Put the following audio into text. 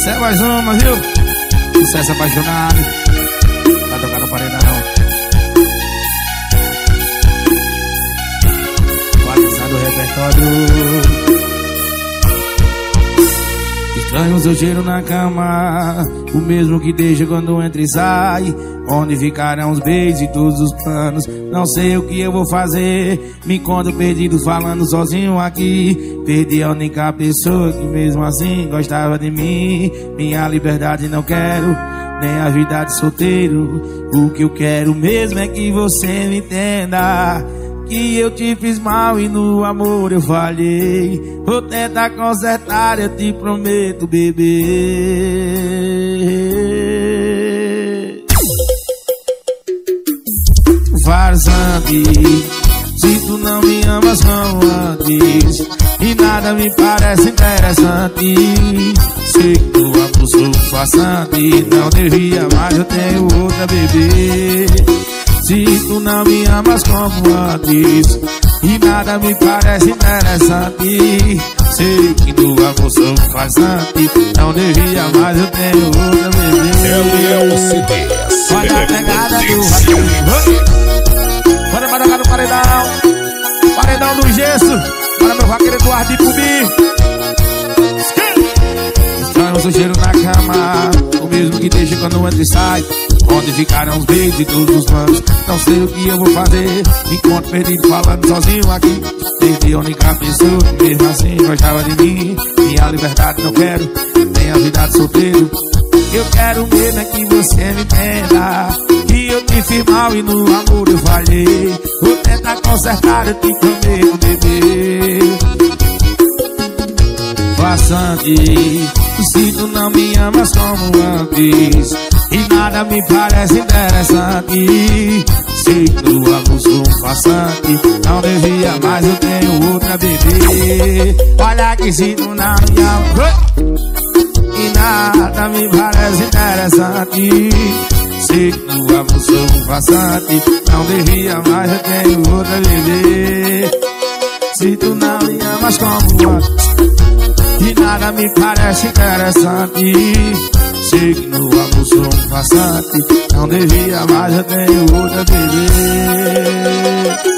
Essa é mais uma, viu? Sucesso apaixonado. Vai tocar no paredão. Atualizando o repertório. Estranho seu cheiro na cama, o mesmo que deixa quando entra e sai. Onde ficarão os beijos e todos os planos? Não sei o que eu vou fazer. Me encontro perdido falando sozinho aqui. Perdi a única pessoa que mesmo assim gostava de mim. Minha liberdade não quero, nem a vida de solteiro. O que eu quero mesmo é que você me entenda, que eu te fiz mal e no amor eu falhei. Vou tentar consertar, eu te prometo, bebê. Farsante, se tu não me amas como antes e nada me parece interessante. Sei que tu abusou farsante, não devia, mas eu tenho outra, bebê. Se tu não me amas como antes e nada me parece interessante. Sei que tu abusou farsante, não devia, mas eu tenho outra, bebê. Olha a pegada do vaqueiro. Bora tocar no paredão. Paredão do gesso. Para meu vaqueiro Eduardo e Cubi. Estranho seu cheiro na cama, o mesmo que deixa quando entra e sai. Onde ficaram os beijos e todos os planos? Não sei o que eu vou fazer. Me encontro perdido falando sozinho aqui. Perdi a única pessoa que mesmo assim gostava de mim. Minha liberdade não quero, nem a vida de solteiro. Eu quero mesmo é que você me entenda, que eu te fiz mal e no amor eu falhei. Vou tentar consertar, eu te prometo, bebê. Farsante, se tu não me amas como antes e nada me parece interessante. Sei que tu abusou farsante, não devia, mas eu tenho outra, bebê. Olha que se tu não me amas e nada me parece interessante. Sei que tu abusou farsante, não devia, mas eu tenho outra, bebê. Se tu não me amas como antes e nada me parece interessante. Sei que no abusou farsante, não devia, mas eu tenho outra, bebê.